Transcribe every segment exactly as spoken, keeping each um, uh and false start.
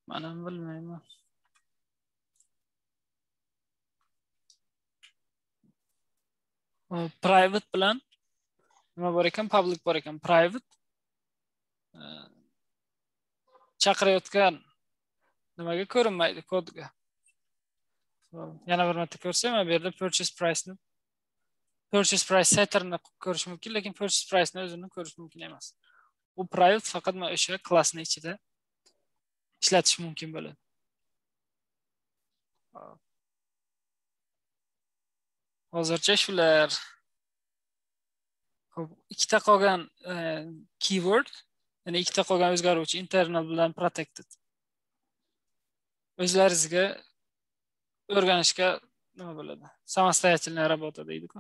Men ham bilmayman. Private bilan nima bor ekan? Public bor ekan. Private chaqirayotgan nimaga ko'rinmaydi kodga. Yana bir marta ko'rsam, bu yerda purchase price ni purchase price setterni ko'rish mumkin, lekin purchase price ni o'zini ko'rish mumkin emas. Bu private faqat mana o'sha klassning ichida ishlatish mumkin bo'ladi. Hozircha shular. Xo'p, ikkita qolgan keyword, ya'ni ikkita qolgan o'zgaruvchi internal bilan protected. O'zlaringizga o'rganishga nima bo'ladi? Samostoятельная работа deydi-ku.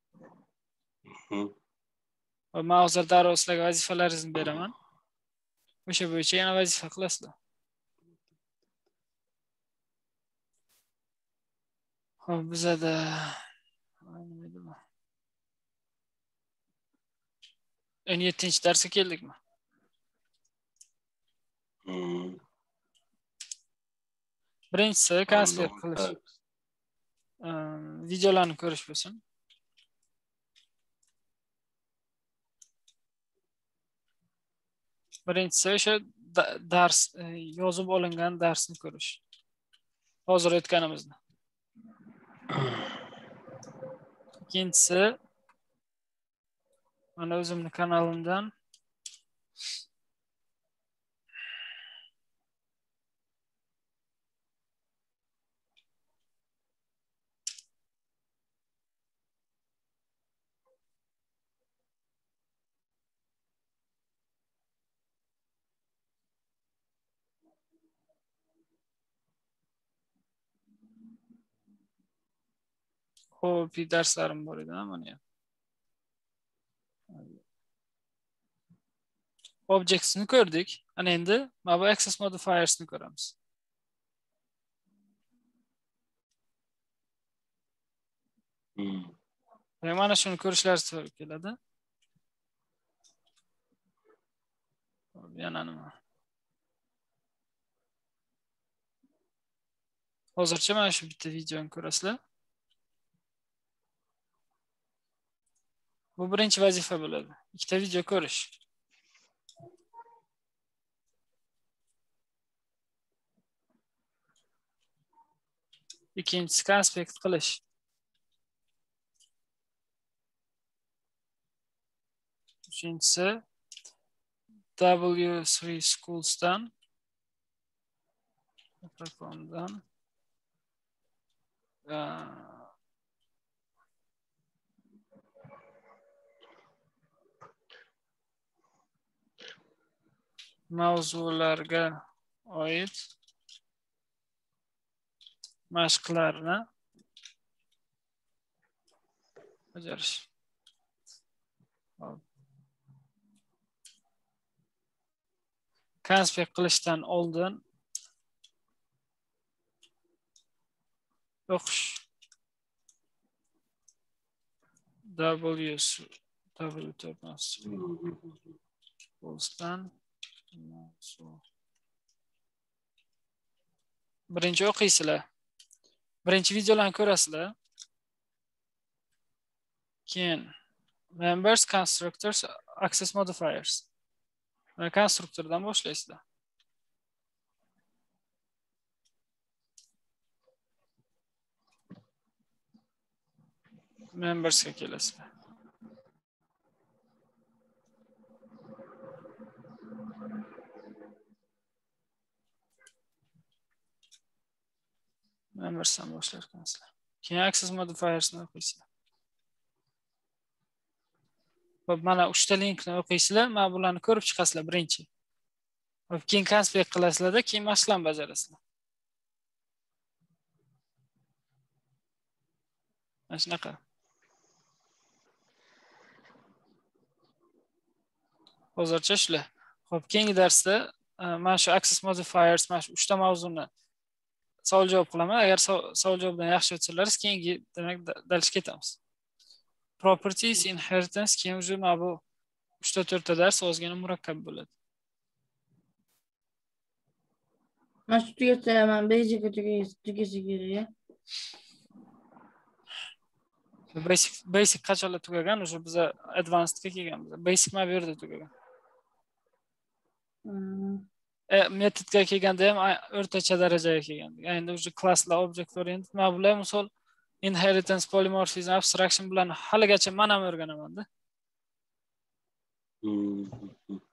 Men hozir darrov sizlarga vazifalaringizni beraman. O'sha bo'yicha yana vazifa qilasizlar. Xo'p, bizada o'n yettinchi darsga keldikmi? Birinchisi konspekt qilish. Videolarni ko'rish bo'lsin. Birinchisi o'sha dars yozib olingan darsni ko'rish. Hozir o'tganimizni. Ikkinchisi mana o'zimni kanalimdan Xo'p, darslarim bor edi, mana. Objects ni ko'rdik. Ana endi mana bu access modifiers ni ko'ramiz. Hmm. Mana shuni ko'rishlaringiz to'g'ri keladi. Yana nima? Hozircha mana shu bitta videoni ko'rasizlar. Bu birinchi vazifa bo'ladi. Ikkita video ko'rish. Ikkinchisi konspekt qilish. Uchinchisi W three Schools-dan mikrofondan mavzularga oid mashqlarni bajarish. Konspekt qilishdan oldin o'qish. W Schools-dan birinchi o'qiysizlar. Birinchi videolarni ko'rasizlar. Keyin members, constructors, access modifiers. Konstruktordan boshlaysizlar. Membersga kelasizlar. Membersdan boshlar ekansiz. Keyin access modifiersni o'qiysizlar. Xo'p, mana uchta linkni o'qiysizlar, mana bularni ko'rib chiqasizlar birinchi. Xo'p, keyin konspekt qilasizlar-da, keyin mashqlarni bajarasizlar. Mana shunaqa. Hozircha shular. Xo'p, keyingi darsda mana shu access modifiers, mana shu uchta mavzuni savol javob qilaman. Agar savol javobdan yaxshi o'tsalaringiz, keyingi demak darsga ketamiz. Properties, inheritance, keyin o'zi mana bu uchta to'rtta dars ozgina murakkab bo'ladi. Mana shu tugasa men basicga tugasa kerak. Basic basic qachonlar tugagan, o'sha biz advancedga kelganmiz. Basic ma bu yerda tugagan. E, metodga kelganda ham o'rtacha darajaga kelgan. Endi o'sha klasslar object oriented ma bular misol inheritance, polymorphism, abstraction bilan haligacha men ham o'rganaman-da.